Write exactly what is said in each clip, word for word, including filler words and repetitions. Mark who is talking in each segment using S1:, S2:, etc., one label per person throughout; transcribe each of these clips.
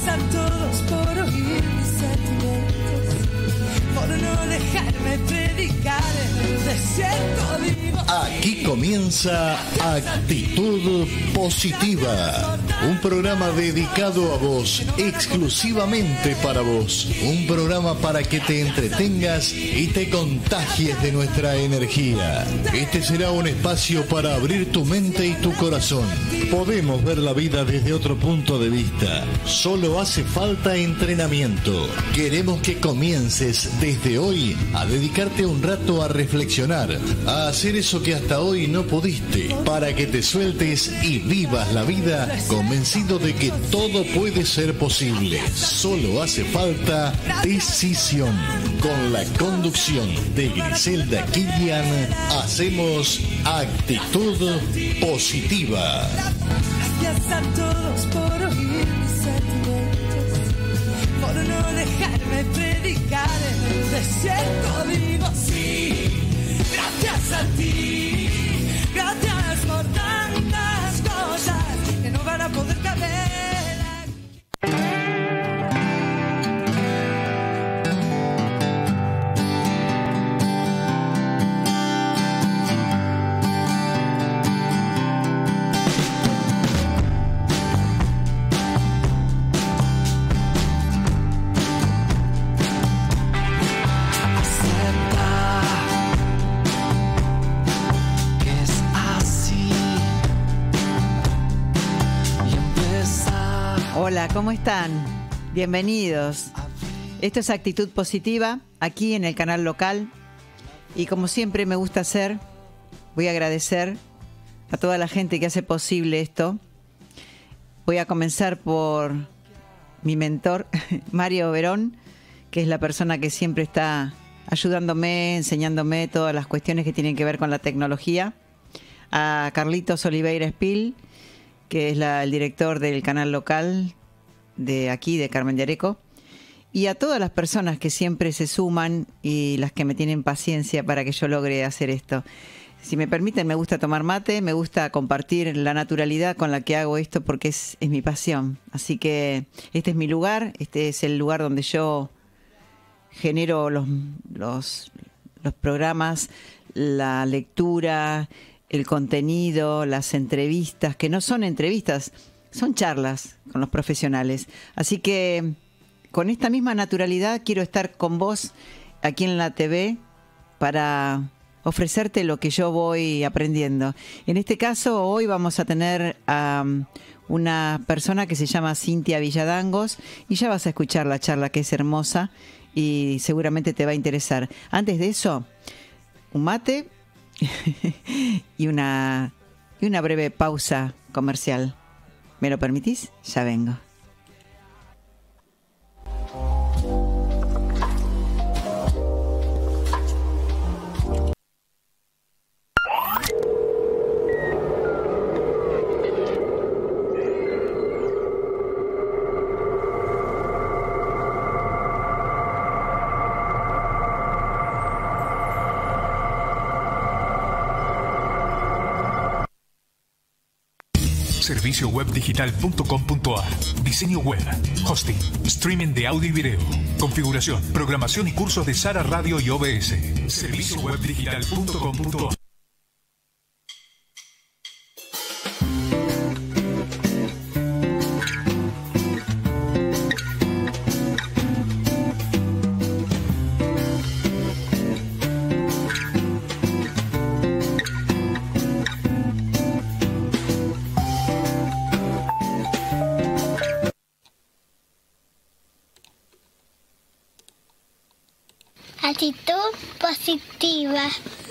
S1: Gracias a todos por oír mis sentimientos, por no dejarme predicar en el desierto vivo.
S2: Aquí comienza Actitud Positiva, un programa dedicado a vos, exclusivamente para vos, un programa para que te entretengas y te contagies de nuestra energía. Este será un espacio para abrir tu mente y tu corazón. Podemos ver la vida desde otro punto de vista, solo hace falta entrenamiento. Queremos que comiences desde hoy a dedicarte un rato a reflexionar, a hacer eso que hasta hoy no pudiste, para que te sueltes y vivas la vida convencido de que todo puede ser posible. Solo hace falta decisión. Con la conducción de Griselda Kilian, hacemos Actitud Positiva.
S1: Gracias a todos por oír mis sentimientos, por no dejarme predicar en el desierto vivo. Sí, gracias a ti, gracias por tantas cosas que no van a poder caber aquí.
S3: Hola, ¿cómo están? Bienvenidos. Esto es Actitud Positiva, aquí en el canal local. Y como siempre me gusta hacer, voy a agradecer a toda la gente que hace posible esto. Voy a comenzar por mi mentor, Mario Verón, que es la persona que siempre está ayudándome, enseñándome todas las cuestiones que tienen que ver con la tecnología. A Carlitos Oliveira Espil, que es la, el director del canal local de aquí, de Carmen de Areco, y a todas las personas que siempre se suman y las que me tienen paciencia para que yo logre hacer esto. Si me permiten, me gusta tomar mate, me gusta compartir la naturalidad con la que hago esto porque es, es mi pasión. Así que este es mi lugar, este es el lugar donde yo genero los, los, los programas, la lectura, el contenido, las entrevistas, que no son entrevistas, son charlas con los profesionales. Así que con esta misma naturalidad quiero estar con vos aquí en la T V para ofrecerte lo que yo voy aprendiendo. En este caso, hoy vamos a tener a um, una persona que se llama Cintia Villadangos y ya vas a escuchar la charla, que es hermosa y seguramente te va a interesar. Antes de eso, un mate y una, y una breve pausa comercial. ¿Me lo permitís? Ya vengo.
S4: servicio web digital punto com punto a. Diseño web, hosting, streaming de audio y video, configuración, programación y cursos de Sara Radio y O B S. servicio web digital punto com punto a.
S5: Actitud positiva.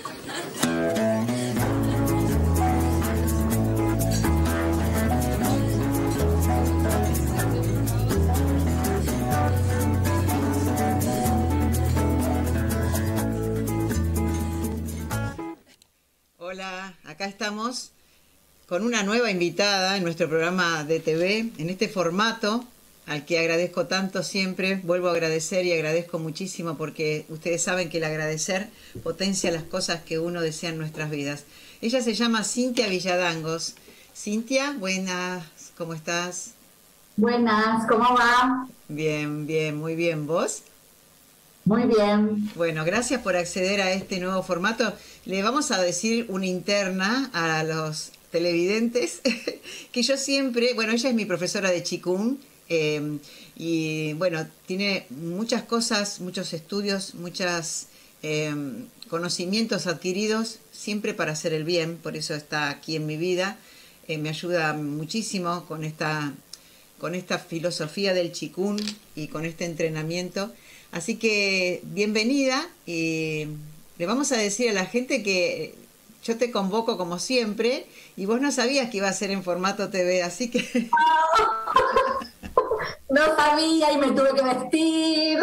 S3: Hola, acá estamos con una nueva invitada en nuestro programa de T V, en este formato al que agradezco tanto siempre. Vuelvo a agradecer y agradezco muchísimo porque ustedes saben que el agradecer potencia las cosas que uno desea en nuestras vidas. Ella se llama Cintia Villadangos. Cintia, buenas, ¿cómo estás?
S6: Buenas, ¿cómo va?
S3: Bien, bien, muy bien. ¿Vos?
S6: Muy bien.
S3: Bueno, gracias por acceder a este nuevo formato. Le vamos a decir una interna a los televidentes que yo siempre, bueno, ella es mi profesora de Qigong eh, y bueno, tiene muchas cosas, muchos estudios, muchos eh, conocimientos adquiridos siempre para hacer el bien, por eso está aquí en mi vida. Eh, me ayuda muchísimo con esta, con esta filosofía del Qigong y con este entrenamiento. Así que bienvenida y le vamos a decir a la gente que yo te convoco como siempre y vos no sabías que iba a ser en formato T V, así que...
S6: No sabía y me tuve que vestir.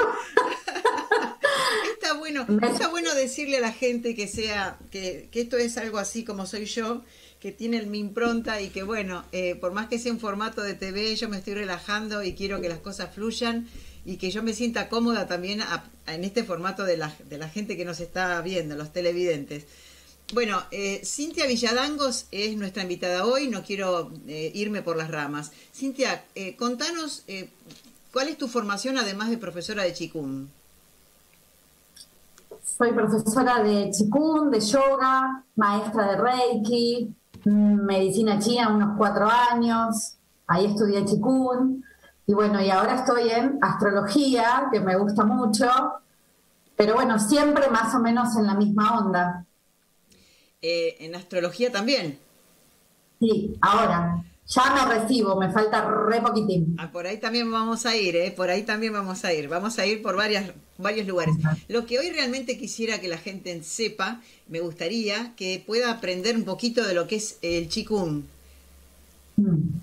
S3: Está bueno, está bueno decirle a la gente que sea, que, que esto es algo así como soy yo, que tiene mi impronta y que bueno, eh, por más que sea un formato de T V, yo me estoy relajando y quiero que las cosas fluyan y que yo me sienta cómoda también a, a, en este formato de la, de la gente que nos está viendo, los televidentes. Bueno, eh, Cintia Villadangos es nuestra invitada hoy, no quiero eh, irme por las ramas. Cintia, eh, contanos eh, cuál es tu formación además de profesora de Qigong.
S6: Soy profesora de Qigong, de yoga, maestra de Reiki, medicina china unos cuatro años, ahí estudié Qigong. Y bueno, y ahora estoy en astrología, que me gusta mucho, pero bueno, siempre más o menos en la misma onda.
S3: Eh, ¿En astrología también?
S6: Sí, ahora. Ya me recibo, me falta re poquitín.
S3: Ah, por ahí también vamos a ir, ¿eh? Por ahí también vamos a ir. Vamos a ir por varias, varios lugares. Lo que hoy realmente quisiera que la gente sepa, me gustaría que pueda aprender un poquito de lo que es el Qigong.
S6: Mm.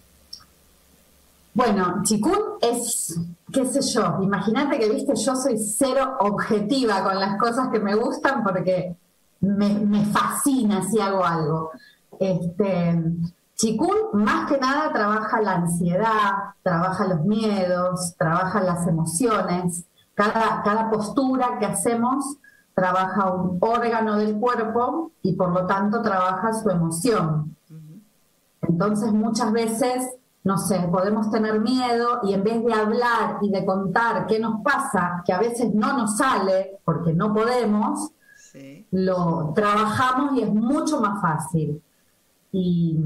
S6: Bueno, Qigong es, qué sé yo, imagínate que, viste, yo soy cero objetiva con las cosas que me gustan porque me, me fascina si hago algo. Este, Qigong más que nada trabaja la ansiedad, trabaja los miedos, trabaja las emociones. Cada, cada postura que hacemos trabaja un órgano del cuerpo y por lo tanto trabaja su emoción. Entonces muchas veces, no sé, podemos tener miedo y en vez de hablar y de contar qué nos pasa, que a veces no nos sale porque no podemos, sí, lo trabajamos y es mucho más fácil. Y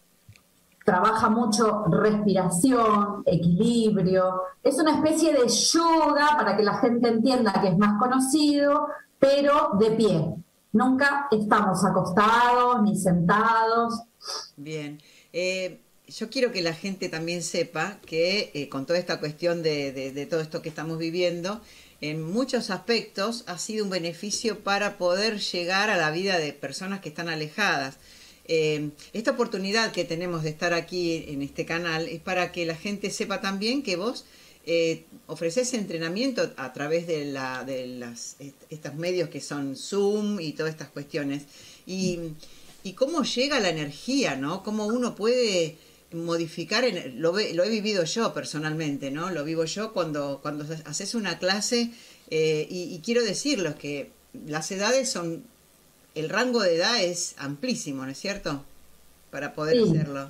S6: trabaja mucho respiración, equilibrio. Es una especie de yoga para que la gente entienda que es más conocido, pero de pie. Nunca estamos acostados ni sentados.
S3: Bien. Eh... Yo quiero que la gente también sepa que eh, con toda esta cuestión de, de, de todo esto que estamos viviendo, en muchos aspectos ha sido un beneficio para poder llegar a la vida de personas que están alejadas. Eh, esta oportunidad que tenemos de estar aquí en este canal es para que la gente sepa también que vos eh, ofreces entrenamiento a través de, la, de las, estos medios que son Zoom y todas estas cuestiones. Y, y cómo llega la energía, ¿no? Cómo uno puede modificar, en, lo, lo he vivido yo personalmente, ¿no? Lo vivo yo cuando, cuando haces una clase eh, y, y quiero decirlo, que las edades son, el rango de edad es amplísimo, ¿no es cierto? Para poder sí. hacerlo.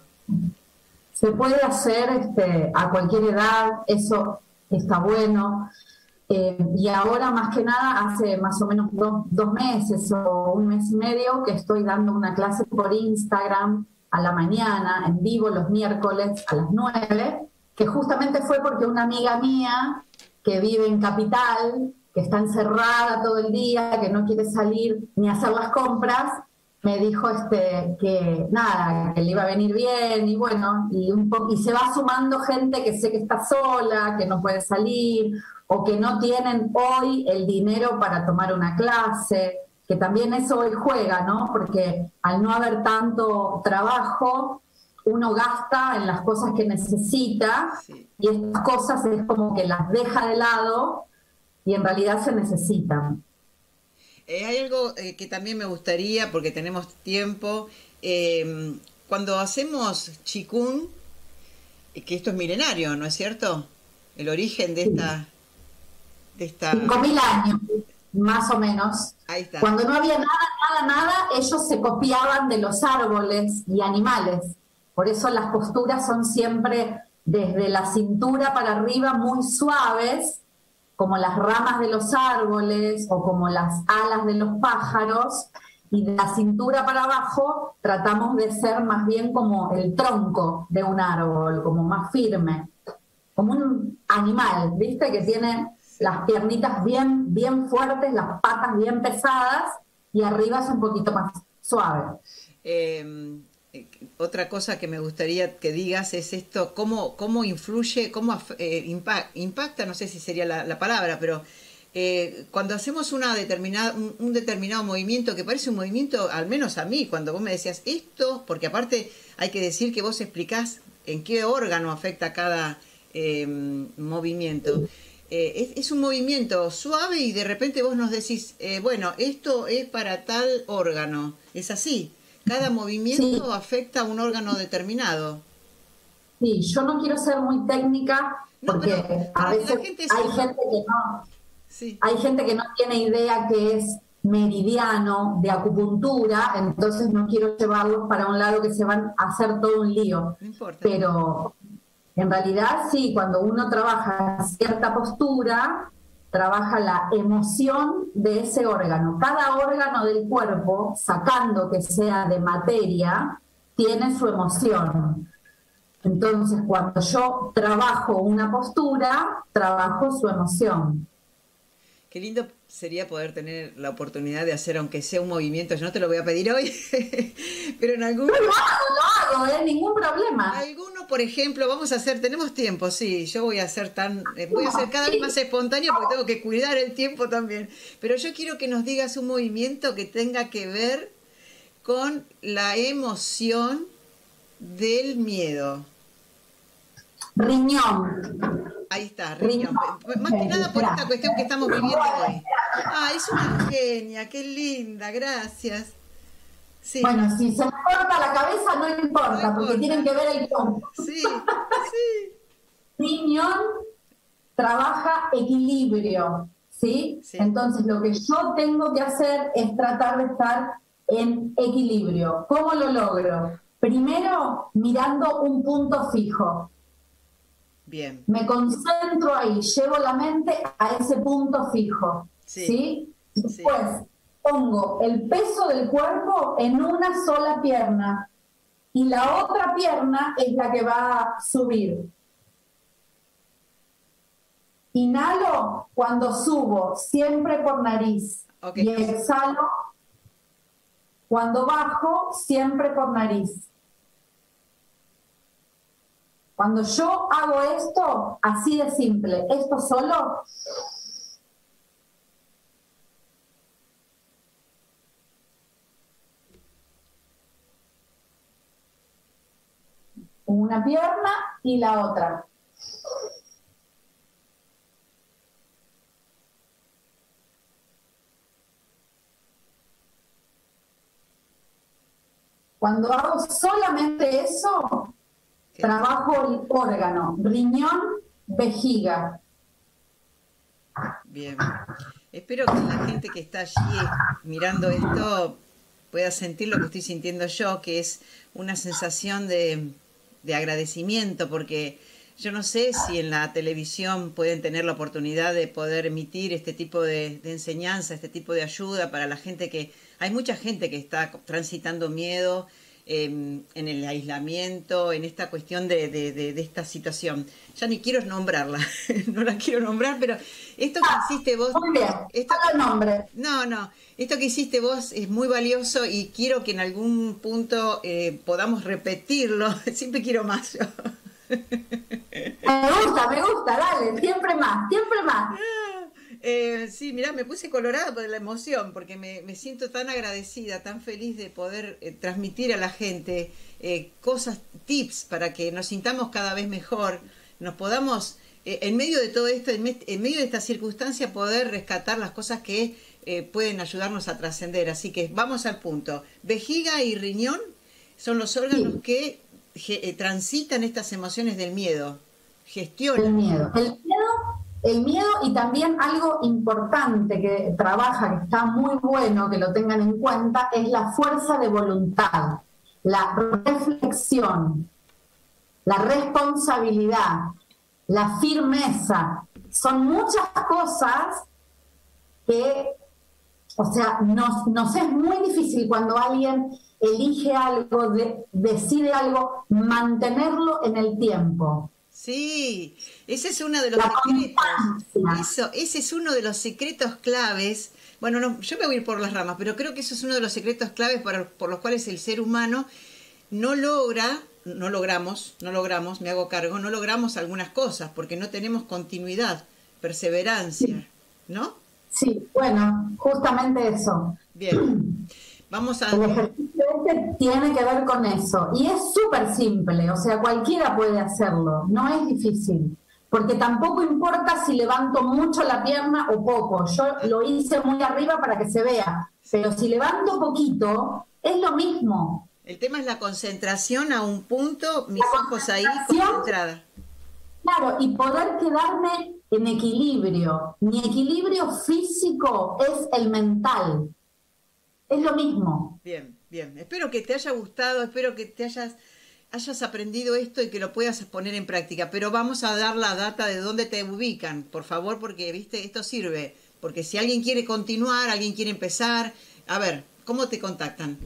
S6: Se puede hacer este, a cualquier edad, eso está bueno. Eh, y ahora más que nada, hace más o menos dos, dos meses o un mes y medio que estoy dando una clase por Instagram a la mañana, en vivo, los miércoles a las nueve, que justamente fue porque una amiga mía que vive en Capital, que está encerrada todo el día, que no quiere salir ni hacer las compras, me dijo este que nada, que le iba a venir bien, y bueno, y, un po- y se va sumando gente que sé que está sola, que no puede salir, o que no tienen hoy el dinero para tomar una clase, que también eso hoy juega, ¿no? Porque al no haber tanto trabajo, uno gasta en las cosas que necesita, sí. y estas cosas es como que las deja de lado y en realidad se necesitan.
S3: Eh, hay algo eh, que también me gustaría, porque tenemos tiempo, eh, cuando hacemos Qigong, eh, que esto es milenario, ¿no es cierto? El origen de esta... de esta...
S6: cinco mil años, más o menos.
S3: Ahí está.
S6: Cuando no había nada, nada, nada, ellos se copiaban de los árboles y animales. Por eso las posturas son siempre desde la cintura para arriba muy suaves, como las ramas de los árboles o como las alas de los pájaros, y de la cintura para abajo tratamos de ser más bien como el tronco de un árbol, como más firme, como un animal, ¿viste? Que tiene las piernitas bien, bien fuertes, las patas bien pesadas, y arriba es un poquito más suave.
S3: Eh, otra cosa que me gustaría que digas es esto, cómo, cómo influye, cómo eh, impact, impacta, no sé si sería la, la palabra, pero eh, cuando hacemos una determinada, un, un determinado movimiento, que parece un movimiento, al menos a mí, cuando vos me decías esto, porque aparte hay que decir que vos explicás en qué órgano afecta cada eh, movimiento. Eh, es, es un movimiento suave y de repente vos nos decís, eh, bueno, esto es para tal órgano. ¿Es así? Cada movimiento sí. afecta a un órgano determinado.
S6: Sí, yo no quiero ser muy técnica porque no, pero, a veces gente hay gente que no sí. hay gente que no tiene idea que es meridiano de acupuntura, entonces no quiero llevarlos para un lado que se van a hacer todo un lío.
S3: No importa.
S6: Pero en realidad sí, cuando uno trabaja cierta postura, trabaja la emoción de ese órgano. Cada órgano del cuerpo, sacando que sea de materia, tiene su emoción. Entonces, cuando yo trabajo una postura, trabajo su emoción.
S3: Qué lindo sería poder tener la oportunidad de hacer, aunque sea un movimiento, yo no te lo voy a pedir hoy, pero en algún...
S6: No, lo hago, lo hago, ¿eh? Ningún problema.
S3: Alguno, por ejemplo, vamos a hacer, tenemos tiempo, sí, yo voy a ser tan, eh, voy a ser cada vez más espontánea porque tengo que cuidar el tiempo también, pero yo quiero que nos digas un movimiento que tenga que ver con la emoción del miedo.
S6: Riñón.
S3: Ahí está, riñón. riñón. Más que nada por esta cuestión que estamos viviendo hoy. Ah, es una genia, qué linda, gracias. Sí.
S6: Bueno, si se me corta la cabeza no importa, no importa. Porque tienen que ver el tronco.
S3: Sí, sí.
S6: Riñón trabaja equilibrio, ¿sí? ¿sí? Entonces lo que yo tengo que hacer es tratar de estar en equilibrio. ¿Cómo lo logro? Primero, mirando un punto fijo.
S3: Bien.
S6: Me concentro ahí, llevo la mente a ese punto fijo, ¿sí? ¿sí? Después sí. pongo el peso del cuerpo en una sola pierna y la otra pierna es la que va a subir. Inhalo cuando subo, siempre por nariz. Okay. Y exhalo cuando bajo, siempre por nariz. Cuando yo hago esto, así de simple, esto solo, una pierna y la otra. Cuando hago solamente eso, trabajo el órgano, riñón, vejiga.
S3: Bien. Espero que la gente que está allí mirando esto pueda sentir lo que estoy sintiendo yo, que es una sensación de, de agradecimiento, porque yo no sé si en la televisión pueden tener la oportunidad de poder emitir este tipo de, de enseñanza, este tipo de ayuda para la gente que... Hay mucha gente que está transitando miedo, Eh, en el aislamiento, en esta cuestión de, de, de, de esta situación. Ya ni quiero nombrarla, no la quiero nombrar, pero esto que hiciste vos...
S6: Muy bien,
S3: esto,
S6: el nombre.
S3: No, no, esto que hiciste vos es muy valioso y quiero que en algún punto eh, podamos repetirlo. Siempre quiero más yo.
S6: Me gusta, me gusta, dale, siempre más, siempre más.
S3: Eh, sí, mirá, me puse colorada por la emoción, porque me, me siento tan agradecida, tan feliz de poder eh, transmitir a la gente eh, cosas, tips, para que nos sintamos cada vez mejor, nos podamos, eh, en medio de todo esto, en, me, en medio de esta circunstancia, poder rescatar las cosas que eh, pueden ayudarnos a trascender. Así que vamos al punto. Vejiga y riñón son los órganos sí. que eh, transitan estas emociones del miedo, gestionan.
S6: El miedo. El miedo El miedo y también algo importante que trabaja, que está muy bueno que lo tengan en cuenta, es la fuerza de voluntad, la reflexión. la responsabilidad, la firmeza. Son muchas cosas que, o sea, nos, nos es muy difícil cuando alguien elige algo, de, decide algo, mantenerlo en el tiempo.
S3: Sí, ese es uno de los secretos. Eso, ese es uno de los secretos claves. Bueno, no, yo me voy a ir por las ramas, pero creo que eso es uno de los secretos claves para, por los cuales el ser humano no logra, no logramos, no logramos, me hago cargo, no logramos algunas cosas, porque no tenemos continuidad, perseverancia, ¿no?
S6: Sí, bueno, justamente eso.
S3: Bien, vamos a...
S6: El ejercicio este tiene que ver con eso, y es súper simple, o sea, cualquiera puede hacerlo, no es difícil. Porque tampoco importa si levanto mucho la pierna o poco. Yo lo hice muy arriba para que se vea. Pero si levanto poquito, es lo mismo.
S3: El tema es la concentración a un punto, mis ojos ahí concentrada.
S6: Claro, y poder quedarme en equilibrio. Mi equilibrio físico es el mental. Es lo mismo.
S3: Bien, bien. Espero que te haya gustado, espero que te hayas... hayas aprendido esto y que lo puedas poner en práctica, pero vamos a dar la data de dónde te ubican, por favor, porque, viste, esto sirve, porque si alguien quiere continuar, alguien quiere empezar, a ver, ¿cómo te contactan?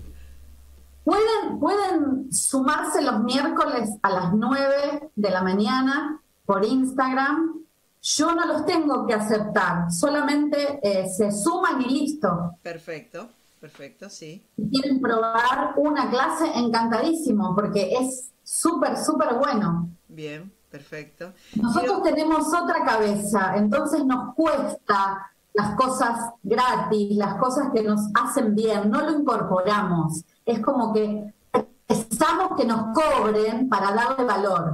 S6: Pueden, pueden sumarse los miércoles a las nueve de la mañana por Instagram. Yo no los tengo que aceptar, solamente eh, se suman y listo.
S3: Perfecto. Perfecto, sí.
S6: Si quieren probar una clase, encantadísimo, porque es súper, súper bueno.
S3: Bien, perfecto.
S6: Nosotros
S3: Quiero...
S6: tenemos otra cabeza, entonces nos cuesta las cosas gratis, las cosas que nos hacen bien, no lo incorporamos. Es como que pensamos que nos cobren para darle valor.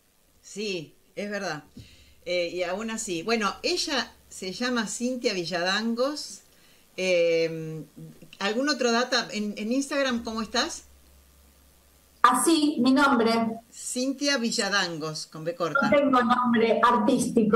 S3: Sí, es verdad. Eh, y aún así, bueno, ella se llama Cintia Villadangos. Eh, ¿Algún otro data en, en Instagram? ¿Cómo estás?
S6: Así, mi nombre.
S3: Cintia Villadangos, con B corta.
S6: No tengo nombre artístico.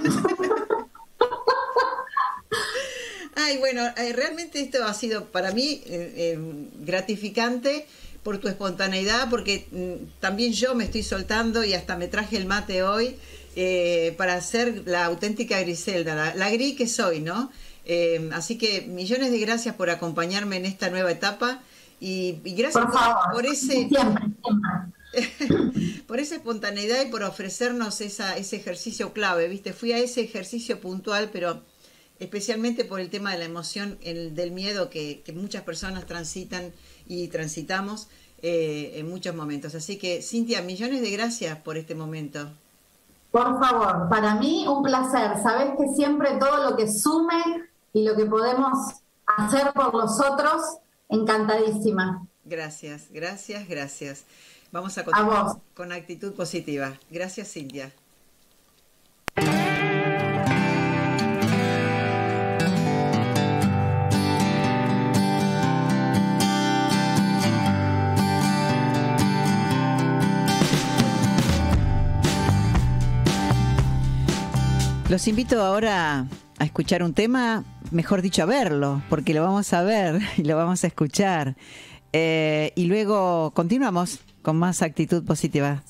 S3: Ay, bueno, eh, realmente esto ha sido para mí eh, eh, gratificante por tu espontaneidad, porque mm, también yo me estoy soltando y hasta me traje el mate hoy eh, para ser la auténtica Griselda, la, la Gri que soy, ¿no? Eh, así que millones de gracias por acompañarme en esta nueva etapa y, y gracias
S6: por, favor,
S3: por, por ese
S6: siempre, siempre.
S3: por esa espontaneidad y por ofrecernos esa, ese ejercicio clave, ¿viste? Fui a ese ejercicio puntual, pero especialmente por el tema de la emoción, el, del miedo que, que muchas personas transitan y transitamos eh, en muchos momentos. Así que, Cintia, millones de gracias por este momento.
S6: Por favor, para mí un placer. Sabés que siempre todo lo que sume y lo que podemos hacer por los otros, encantadísima.
S3: Gracias, gracias, gracias. Vamos a continuar
S6: a vos.
S3: Con actitud positiva. Gracias, Cintia. Los invito ahora a escuchar un tema, mejor dicho a verlo, porque lo vamos a ver y lo vamos a escuchar. Eh, y luego continuamos con más actitud positiva.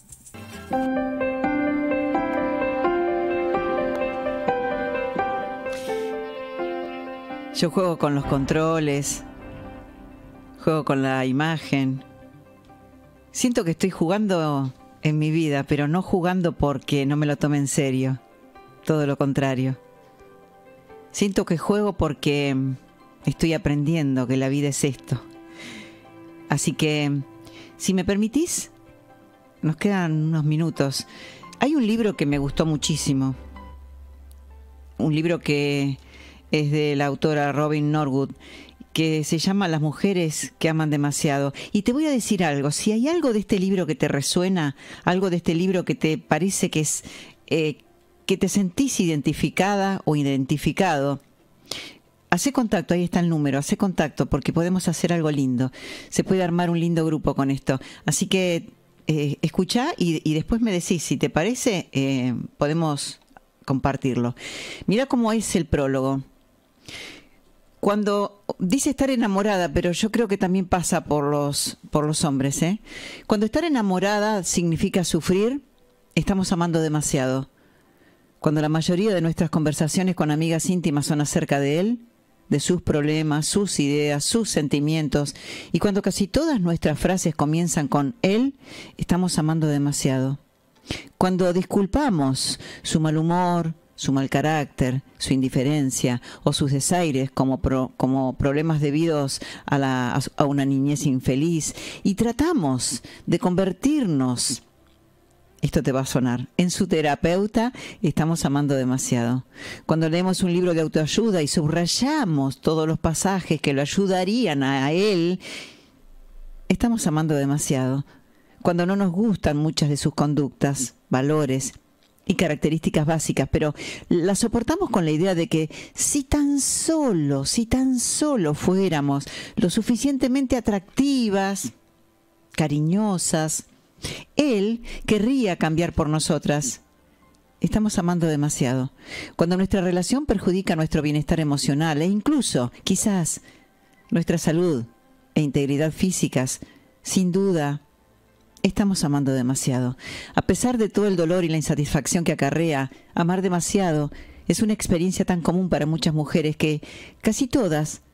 S3: Yo juego con los controles, juego con la imagen. Siento que estoy jugando en mi vida, pero no jugando porque no me lo tome en serio. Todo lo contrario. Siento que juego porque estoy aprendiendo que la vida es esto. Así que, si me permitís, nos quedan unos minutos. Hay un libro que me gustó muchísimo. Un libro que es de la autora Robin Norwood, que se llama Las mujeres que aman demasiado. Y te voy a decir algo. Si hay algo de este libro que te resuena, algo de este libro que te parece que es... Eh, que te sentís identificada o identificado, hacé contacto, ahí está el número, hacé contacto porque podemos hacer algo lindo. Se puede armar un lindo grupo con esto. Así que eh, escuchá y, y después me decís, si te parece, eh, podemos compartirlo. Mira cómo es el prólogo. Cuando dice estar enamorada, pero yo creo que también pasa por los, por los hombres, ¿eh? Cuando estar enamorada significa sufrir, estamos amando demasiado. Cuando la mayoría de nuestras conversaciones con amigas íntimas son acerca de él, de sus problemas, sus ideas, sus sentimientos, y cuando casi todas nuestras frases comienzan con él, estamos amando demasiado. Cuando disculpamos su mal humor, su mal carácter, su indiferencia o sus desaires como, pro, como problemas debidos a, la, a una niñez infeliz y tratamos de convertirnos, esto te va a sonar, en su terapeuta, estamos amando demasiado. Cuando leemos un libro de autoayuda y subrayamos todos los pasajes que lo ayudarían a él, estamos amando demasiado. Cuando no nos gustan muchas de sus conductas, valores y características básicas, pero las soportamos con la idea de que si tan solo, si tan solo fuéramos lo suficientemente atractivas, cariñosas, él querría cambiar por nosotras. Estamos amando demasiado. Cuando nuestra relación perjudica nuestro bienestar emocional e incluso, quizás, nuestra salud e integridad físicas, sin duda, estamos amando demasiado. A pesar de todo el dolor y la insatisfacción que acarrea, amar demasiado es una experiencia tan común para muchas mujeres que casi todas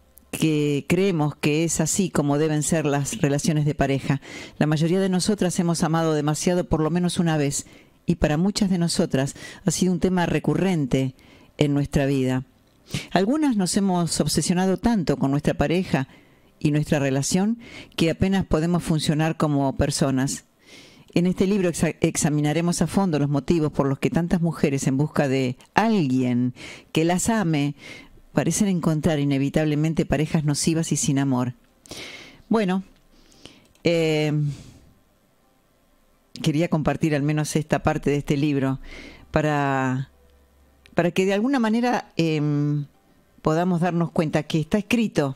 S3: que creemos que es así como deben ser las relaciones de pareja. La mayoría de nosotras hemos amado demasiado por lo menos una vez y para muchas de nosotras ha sido un tema recurrente en nuestra vida. Algunas nos hemos obsesionado tanto con nuestra pareja y nuestra relación que apenas podemos funcionar como personas. En este libro exa examinaremos a fondo los motivos por los que tantas mujeres en busca de alguien que las ame parecen encontrar inevitablemente parejas nocivas y sin amor. Bueno, eh, quería compartir al menos esta parte de este libro para, para que de alguna manera eh, podamos darnos cuenta que está escrito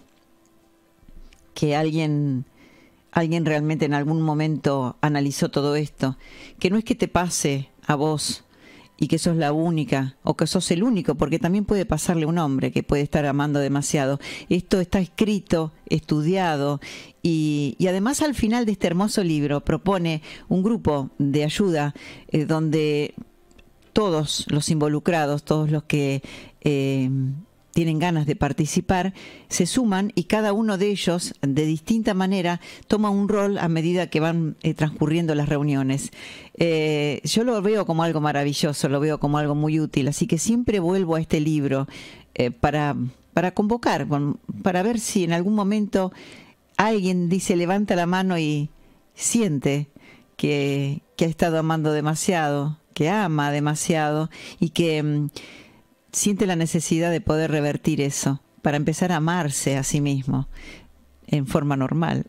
S3: que alguien, alguien realmente en algún momento analizó todo esto, que no es que te pase a vos y que sos la única o que sos el único, porque también puede pasarle a un hombre que puede estar amando demasiado. Esto está escrito, estudiado y, y además al final de este hermoso libro propone un grupo de ayuda eh, donde todos los involucrados, todos los que eh, tienen ganas de participar, se suman y cada uno de ellos, de distinta manera, toma un rol a medida que van eh, transcurriendo las reuniones. Eh, yo lo veo como algo maravilloso, lo veo como algo muy útil, así que siempre vuelvo a este libro eh, para, para convocar, para ver si en algún momento alguien dice, levanta la mano y siente que, que ha estado amando demasiado, que ama demasiado y que mm, siente la necesidad de poder revertir eso para empezar a amarse a sí mismo en forma normal.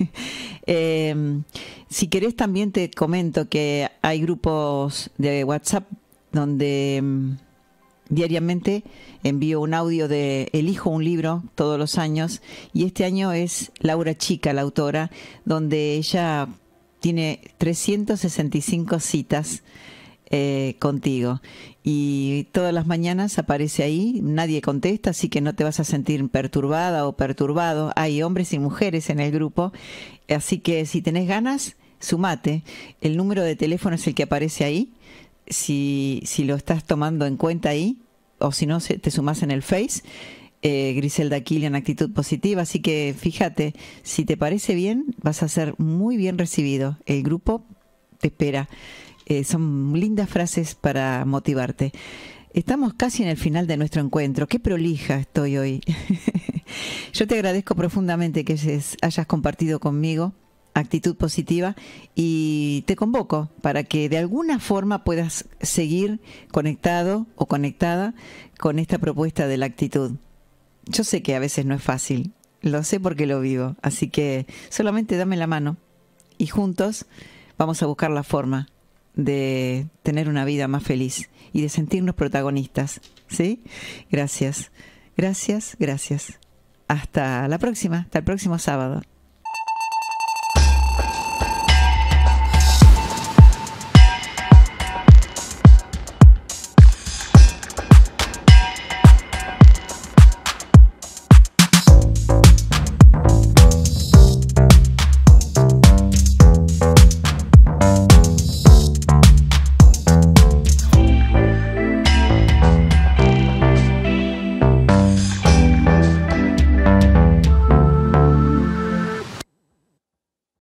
S3: eh, si querés también te comento que hay grupos de WhatsApp donde um, diariamente envío un audio de elijo un libro todos los años y este año es Laura Chica, la autora, donde ella tiene trescientas sesenta y cinco citas Eh, contigo y todas las mañanas aparece ahí, nadie contesta, así que no te vas a sentir perturbada o perturbado. Hay hombres y mujeres en el grupo, así que si tenés ganas, sumate. El número de teléfono es el que aparece ahí, si, si lo estás tomando en cuenta ahí, o si no, te sumás en el Face, eh, Griselda Killian, Actitud Positiva, así que fíjate, si te parece bien, vas a ser muy bien recibido. El grupo te espera. Eh, son lindas frases para motivarte. Estamos casi en el final de nuestro encuentro. Qué prolija estoy hoy. Yo te agradezco profundamente que hayas compartido conmigo Actitud Positiva y te convoco para que de alguna forma puedas seguir conectado o conectada con esta propuesta de la actitud. Yo sé que a veces no es fácil, lo sé porque lo vivo, así que solamente dame la mano y juntos vamos a buscar la forma de tener una vida más feliz y de sentirnos protagonistas, ¿sí? Gracias, gracias, gracias. Hasta la próxima, hasta el próximo sábado.